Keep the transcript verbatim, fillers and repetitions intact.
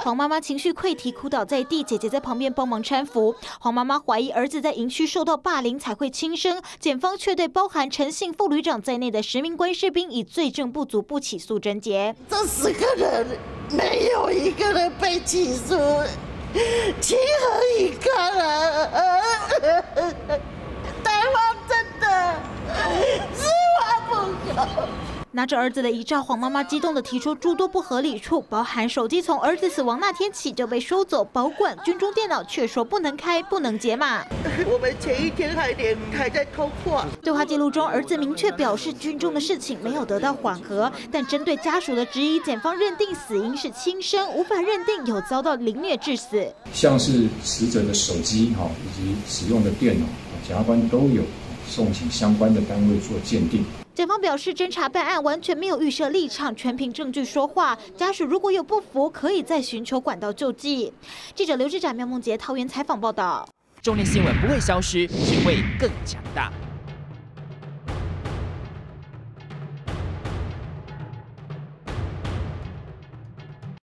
黄妈妈情绪溃堤，哭倒在地，姐姐在旁边帮忙搀扶。黄妈妈怀疑儿子在营区受到霸凌才会轻生，检方却对包含陈姓副旅长在内的十名关士兵以罪证不足不起诉侦结。 这十个人没有一个人被起诉，情何以堪啊！台湾真的是万不可。 拿着儿子的遗照，黄妈妈激动地提出诸多不合理处，包含手机从儿子死亡那天起就被收走保管，军中电脑却说不能开、不能解码。 我们前一天还连还在通话。 对话记录中，儿子明确表示军中的事情没有得到缓和，但针对家属的质疑，检方认定死因是轻生，无法认定有遭到凌虐致死。 像是死者的手机哈以及使用的电脑，检察官都有送请相关的单位做鉴定。 检方表示，侦查办案完全没有预设立场，全凭证据说话。家属如果有不服，可以再寻求管道救济。记者刘志展、苗梦杰桃园采访报道。 重点新闻不会消失，只会更强大。